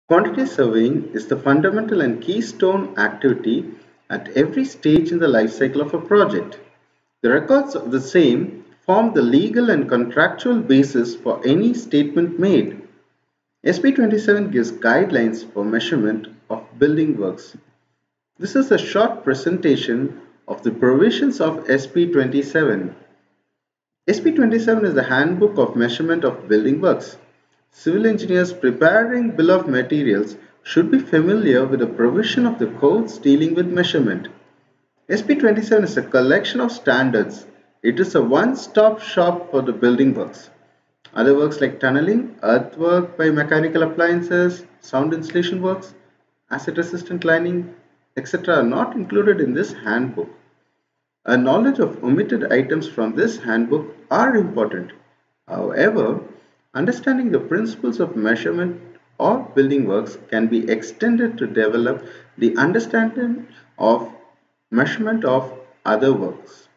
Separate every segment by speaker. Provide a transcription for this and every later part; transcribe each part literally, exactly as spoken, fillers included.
Speaker 1: Quantity surveying is the fundamental and keystone activity at every stage in the life cycle of a project. The records of the same form the legal and contractual basis for any statement made. S P twenty-seven gives guidelines for measurement of building works. This is a short presentation of the provisions of S P twenty-seven. S P twenty-seven is the Handbook of Measurement of Building Works. Civil engineers preparing bill of materials should be familiar with the provision of the codes dealing with measurement. S P twenty-seven is a collection of standards. It is a one-stop shop for the building works. Other works like tunneling, earthwork by mechanical appliances, sound insulation works, acid-resistant lining, et cetera are not included in this handbook. A knowledge of omitted items from this handbook are important. However, understanding the principles of measurement of building works can be extended to develop the understanding of measurement of other works.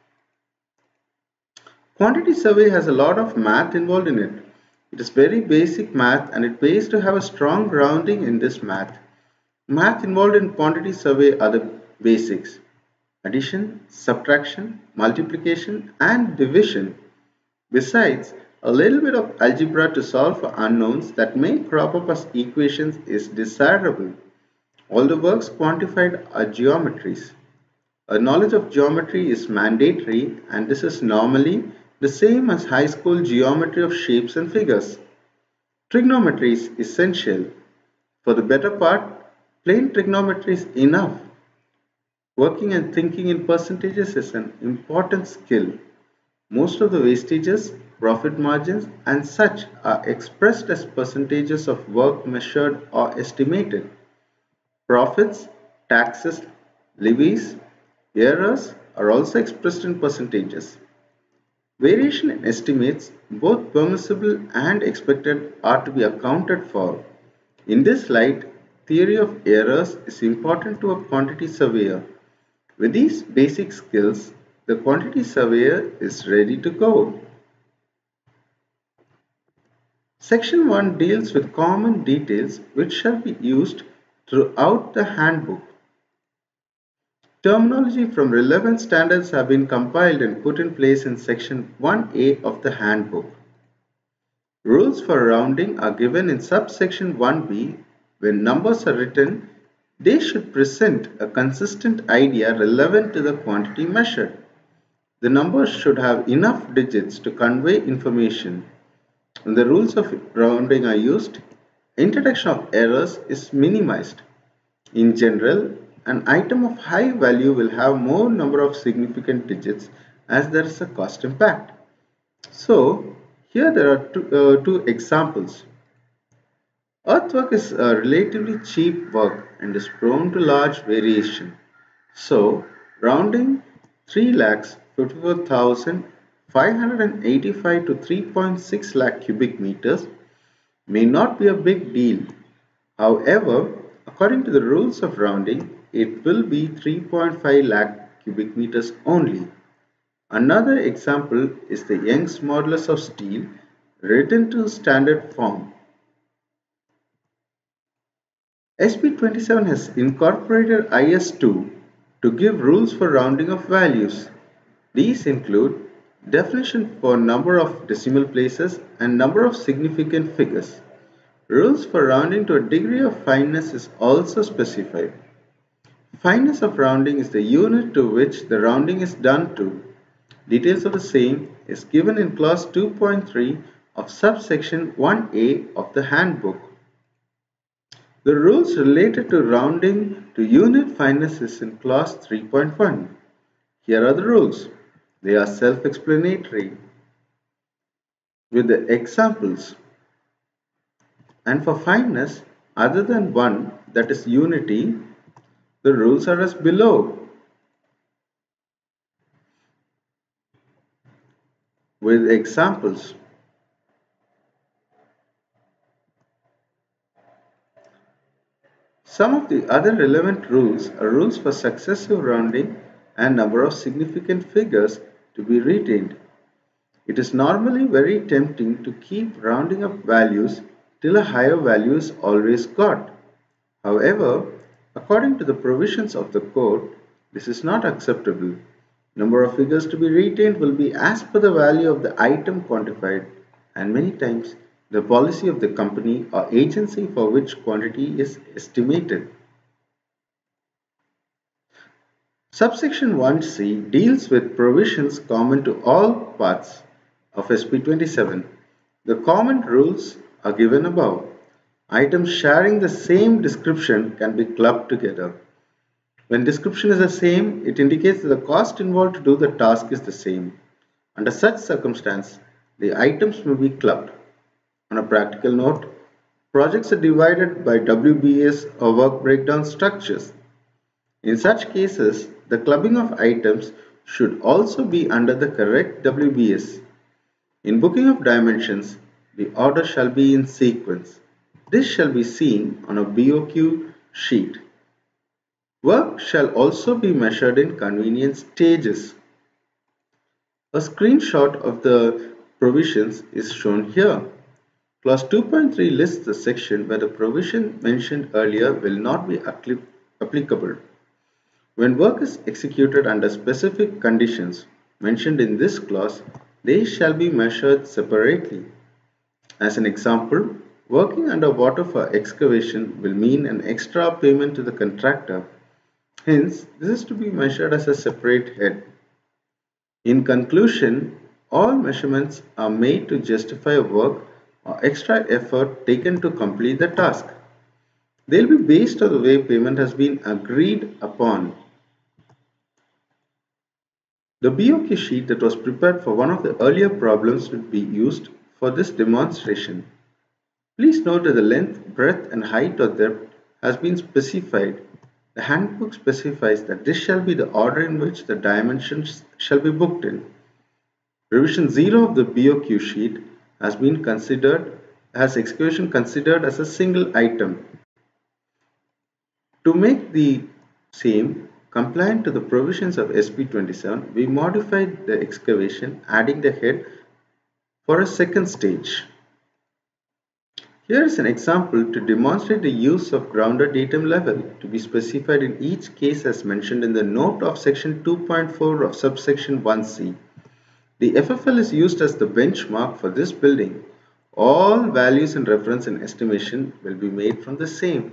Speaker 1: Quantity survey has a lot of math involved in it. It is very basic math and it pays to have a strong grounding in this math. Math involved in quantity survey are the basics: addition, subtraction, multiplication, and division. Besides, a little bit of algebra to solve for unknowns that may crop up as equations is desirable. All the works quantified are geometries. A knowledge of geometry is mandatory, and this is normally the same as high school geometry of shapes and figures. Trigonometry is essential. For the better part, plain trigonometry is enough. Working and thinking in percentages is an important skill. Most of the wastages, profit margins, and such are expressed as percentages of work measured or estimated. Profits, taxes, levies, errors are also expressed in percentages. Variation in estimates, both permissible and expected, are to be accounted for. In this light, theory of errors is important to a quantity surveyor. With these basic skills, the quantity surveyor is ready to go. Section one deals with common details which shall be used throughout the handbook. Terminology from relevant standards have been compiled and put in place in Section one A of the handbook. Rules for rounding are given in subsection one B. When numbers are written, they should present a consistent idea relevant to the quantity measured. The numbers should have enough digits to convey information. When the rules of rounding are used, introduction of errors is minimized. In general, an item of high value will have more number of significant digits as there is a cost impact. So, here there are two, uh, two examples. Earthwork is a relatively cheap work and is prone to large variation. So, rounding three lakhs fifty-four thousand five hundred eighty-five to three point six lakh cubic meters may not be a big deal. However, according to the rules of rounding, it will be three point five lakh cubic meters only. Another example is the Young's modulus of steel written to standard form. S P twenty-seven has incorporated I S two to give rules for rounding of values. These include definition for number of decimal places and number of significant figures. Rules for rounding to a degree of fineness is also specified. Fineness of rounding is the unit to which the rounding is done to. Details of the same is given in clause two point three of subsection one A of the handbook. The rules related to rounding to unit fineness is in clause three point one. Here are the rules. They are self-explanatory with the examples. And for fineness other than one, that is unity, the rules are as below. With examples. Some of the other relevant rules are rules for successive rounding and number of significant figures to be retained. It is normally very tempting to keep rounding up values till a higher value is always got. However, according to the provisions of the code, this is not acceptable. Number of figures to be retained will be as per the value of the item quantified, and many times the policy of the company or agency for which quantity is estimated. Subsection one C deals with provisions common to all parts of S P twenty-seven. The common rules are given above. Items sharing the same description can be clubbed together. When description is the same, it indicates that the cost involved to do the task is the same. Under such circumstance, the items may be clubbed. On a practical note, projects are divided by W B S or work breakdown structures. In such cases, the clubbing of items should also be under the correct W B S. In booking of dimensions, the order shall be in sequence. This shall be seen on a B O Q sheet. Work shall also be measured in convenient stages. A screenshot of the provisions is shown here. Clause two point three lists the section where the provision mentioned earlier will not be applicable. When work is executed under specific conditions mentioned in this clause, they shall be measured separately. As an example, working under water for excavation will mean an extra payment to the contractor. Hence, this is to be measured as a separate head. In conclusion, all measurements are made to justify work or extra effort taken to complete the task. They will be based on the way payment has been agreed upon. The B O Q sheet that was prepared for one of the earlier problems will be used for this demonstration. Please note that the length, breadth and height or depth has been specified. The handbook specifies that this shall be the order in which the dimensions shall be booked in. Revision zero of the B O Q sheet has been considered as excavation considered as a single item. To make the same compliant to the provisions of S P twenty-seven, we modified the excavation, adding the head for a second stage. Here is an example to demonstrate the use of grounded datum level to be specified in each case as mentioned in the note of section two point four of subsection one C. The F F L is used as the benchmark for this building. All values in reference and estimation will be made from the same.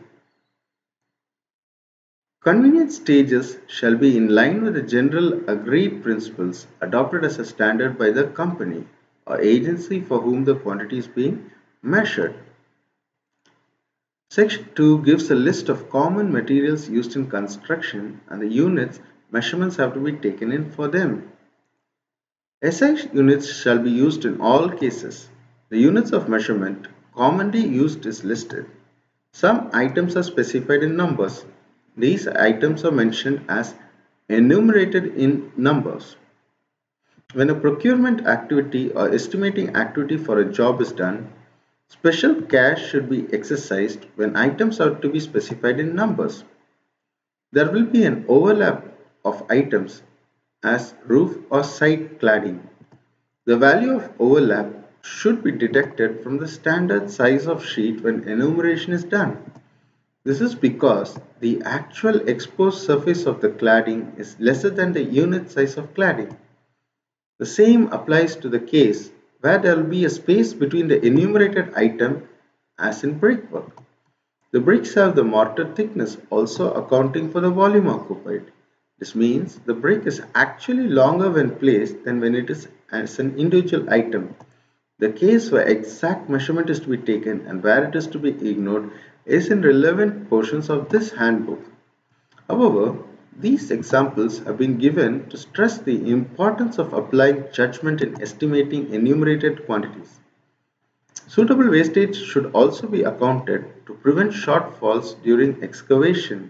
Speaker 1: Convenient stages shall be in line with the general agreed principles adopted as a standard by the company or agency for whom the quantity is being measured. Section two gives a list of common materials used in construction and the units measurements have to be taken in for them. S I units shall be used in all cases. The units of measurement commonly used is listed. Some items are specified in numbers. These items are mentioned as enumerated in numbers. When a procurement activity or estimating activity for a job is done, special care should be exercised when items are to be specified in numbers. There will be an overlap of items as roof or side cladding. The value of overlap should be detected from the standard size of sheet when enumeration is done. This is because the actual exposed surface of the cladding is lesser than the unit size of cladding. The same applies to the case where there will be a space between the enumerated item as in brickwork. The bricks have the mortar thickness also accounting for the volume occupied. This means the brick is actually longer when placed than when it is as an individual item. The case where exact measurement is to be taken and where it is to be ignored is in relevant portions of this handbook. However, these examples have been given to stress the importance of applying judgment in estimating enumerated quantities. Suitable wastage should also be accounted to prevent shortfalls during excavation.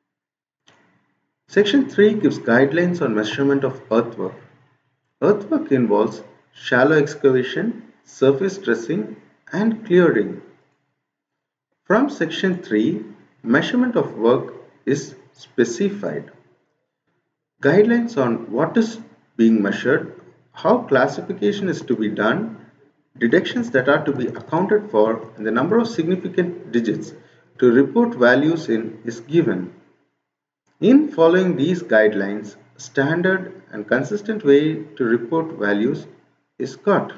Speaker 1: Section three gives guidelines on measurement of earthwork. Earthwork involves shallow excavation, surface dressing, and clearing. From section three, measurement of work is specified. Guidelines on what is being measured, how classification is to be done, deductions that are to be accounted for, and the number of significant digits to report values in is given. In following these guidelines, a standard and consistent way to report values is got.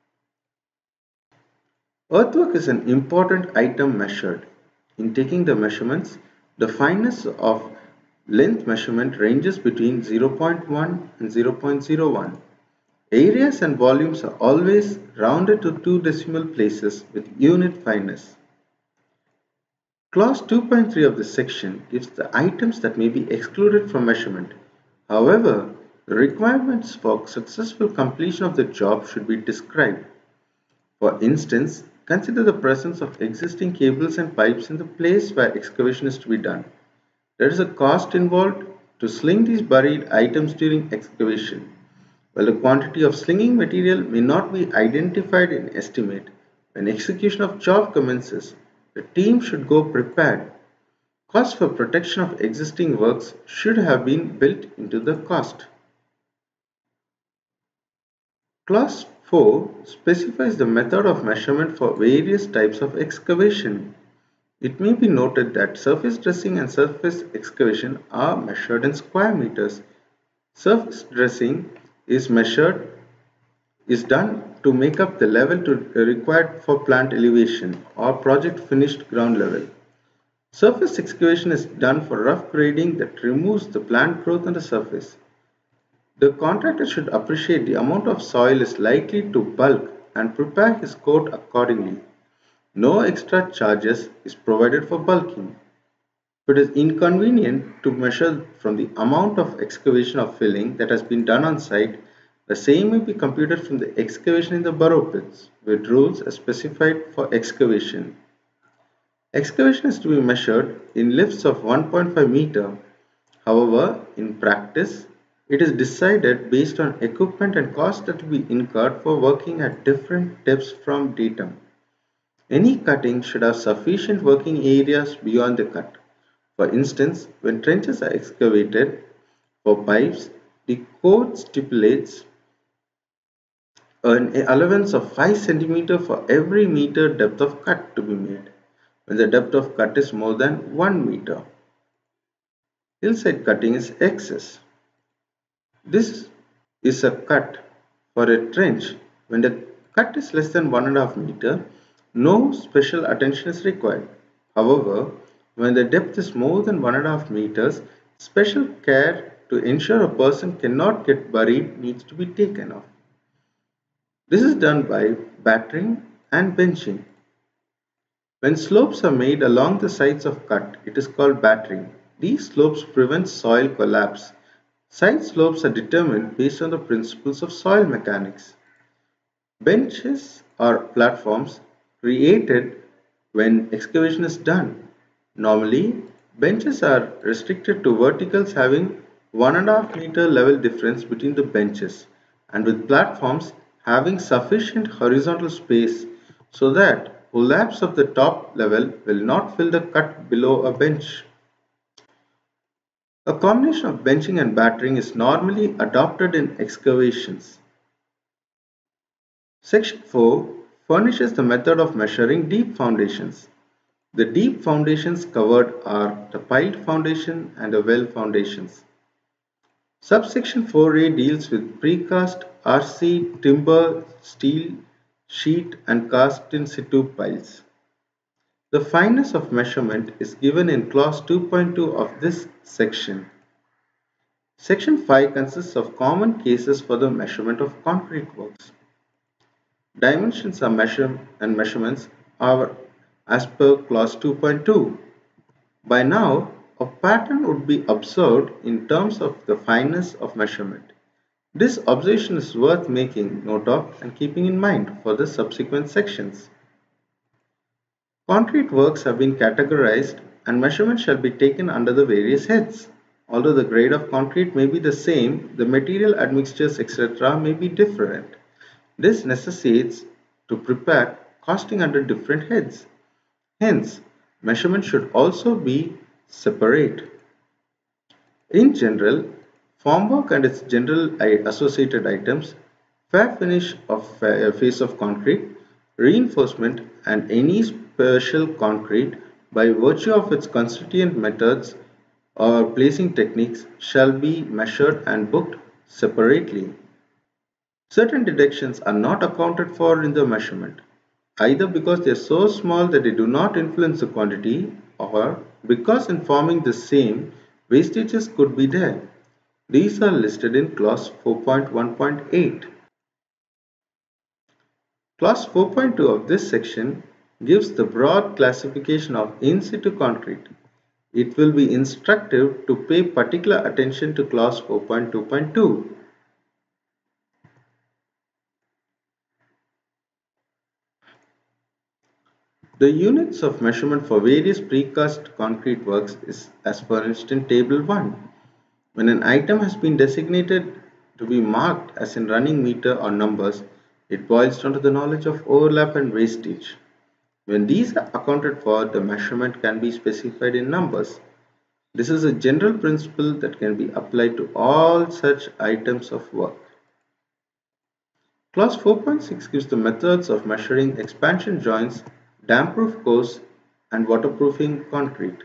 Speaker 1: Earthwork is an important item measured. In taking the measurements, the fineness of length measurement ranges between zero point one and zero point zero one. Areas and volumes are always rounded to two decimal places with unit fineness. Clause two point three of this section gives the items that may be excluded from measurement. However, the requirements for successful completion of the job should be described. For instance, consider the presence of existing cables and pipes in the place where excavation is to be done. There is a cost involved to sling these buried items during excavation. While the quantity of slinging material may not be identified in estimate, when execution of job commences, the team should go prepared. Cost for protection of existing works should have been built into the cost. Clause four specifies the method of measurement for various types of excavation. It may be noted that surface dressing and surface excavation are measured in square meters. Surface dressing is measured is done to make up the level to, required for plant elevation or project finished ground level. Surface excavation is done for rough grading that removes the plant growth on the surface. The contractor should appreciate the amount of soil is likely to bulk and prepare his quote accordingly. No extra charges is provided for bulking. If it is inconvenient to measure from the amount of excavation or filling that has been done on site, the same may be computed from the excavation in the burrow pits, with rules are specified for excavation. Excavation is to be measured in lifts of one point five meter. However, in practice, it is decided based on equipment and cost that will be incurred for working at different depths from datum. Any cutting should have sufficient working areas beyond the cut. For instance, when trenches are excavated for pipes, the code stipulates an allowance of five centimeters for every meter depth of cut to be made, when the depth of cut is more than one meter. Hillside cutting is excess. This is a cut for a trench. When the cut is less than one and a half meter, no special attention is required. However, when the depth is more than one and a half meters, special care to ensure a person cannot get buried needs to be taken off. This is done by battering and benching. When slopes are made along the sides of cut, it is called battering. These slopes prevent soil collapse. Side slopes are determined based on the principles of soil mechanics. Benches are platforms created when excavation is done. Normally, benches are restricted to verticals having one and a half meter level difference between the benches, and with platforms having sufficient horizontal space so that collapse of the top level will not fill the cut below a bench. A combination of benching and battering is normally adopted in excavations. Section four furnishes the method of measuring deep foundations. The deep foundations covered are the piled foundation and the well foundations. Subsection four A deals with precast, R C, timber, steel, sheet and cast in situ piles. The fineness of measurement is given in clause two point two of this section. Section five consists of common cases for the measurement of concrete works. Dimensions are measured and measurements are as per clause two point two. By now, a pattern would be observed in terms of the fineness of measurement. This observation is worth making note of and keeping in mind for the subsequent sections. Concrete works have been categorized and measurements shall be taken under the various heads. Although the grade of concrete may be the same, the material admixtures et cetera may be different. This necessitates to prepare costing under different heads. Hence, measurement should also be separate. In general, formwork and its general associated items, fair finish of face of concrete, reinforcement and any special concrete by virtue of its constituent methods or placing techniques, shall be measured and booked separately. Certain deductions are not accounted for in the measurement, either because they are so small that they do not influence the quantity or because in forming the same, wastages could be there. These are listed in clause four point one point eight. Clause four point two of this section gives the broad classification of in situ concrete. It will be instructive to pay particular attention to clause four point two point two. The units of measurement for various precast concrete works is as furnished in Table one. When an item has been designated to be marked as in running meter or numbers, it boils down to the knowledge of overlap and wastage. When these are accounted for, the measurement can be specified in numbers. This is a general principle that can be applied to all such items of work. Clause four point six gives the methods of measuring expansion joints, damp-proof cores, and waterproofing concrete.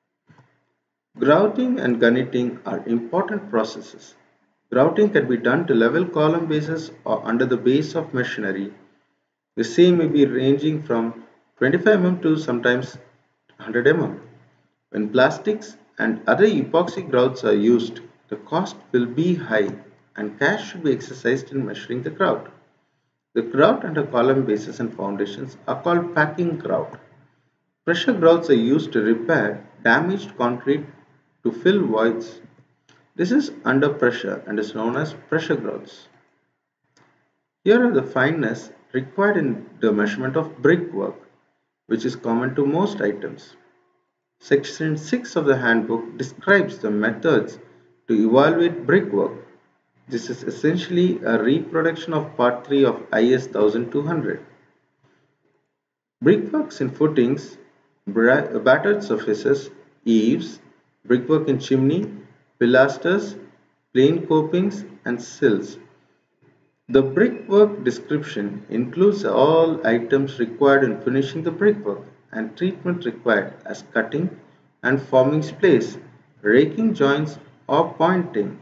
Speaker 1: Grouting and gunneting are important processes. Grouting can be done to level column bases or under the base of machinery. The same may be ranging from twenty-five millimeters to sometimes one hundred millimeters. When plastics and other epoxy grouts are used, the cost will be high and care should be exercised in measuring the grout. The grout under column bases and foundations are called packing grout. Pressure grouts are used to repair damaged concrete to fill voids. This is under pressure and is known as pressure grouts. Here are the fineness required in the measurement of brickwork, which is common to most items. Section six of the handbook describes the methods to evaluate brickwork. This is essentially a reproduction of part three of I S twelve hundred. Brickworks in footings, battered surfaces, eaves, brickwork in chimney, pilasters, plain copings, and sills. The brickwork description includes all items required in finishing the brickwork and treatment required as cutting and forming splays, raking joints, or pointing.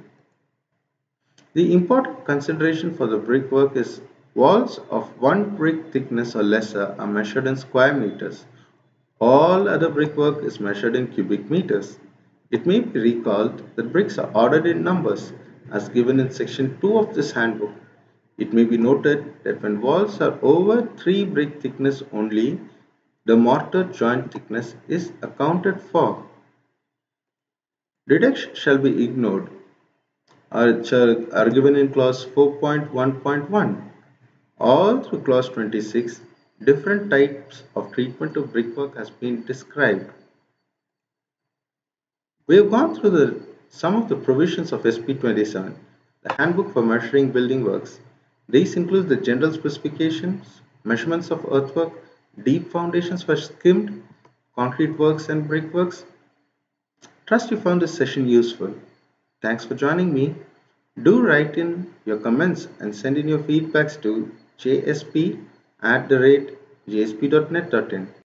Speaker 1: The important consideration for the brickwork is walls of one brick thickness or lesser are measured in square meters. All other brickwork is measured in cubic meters. It may be recalled that bricks are ordered in numbers as given in section two of this handbook. It may be noted that when walls are over three brick thickness only, the mortar joint thickness is accounted for. Deductions shall be ignored are, are given in clause four point one point one. All through clause twenty-six, different types of treatment of brickwork has been described. We have gone through the, some of the provisions of S P twenty-seven, the Handbook for Measuring Building Works. These include the general specifications, measurements of earthwork, deep foundations for skimmed, concrete works and brickworks. Trust you found this session useful. Thanks for joining me. Do write in your comments and send in your feedbacks to jsp at the rate jsp dot net dot in.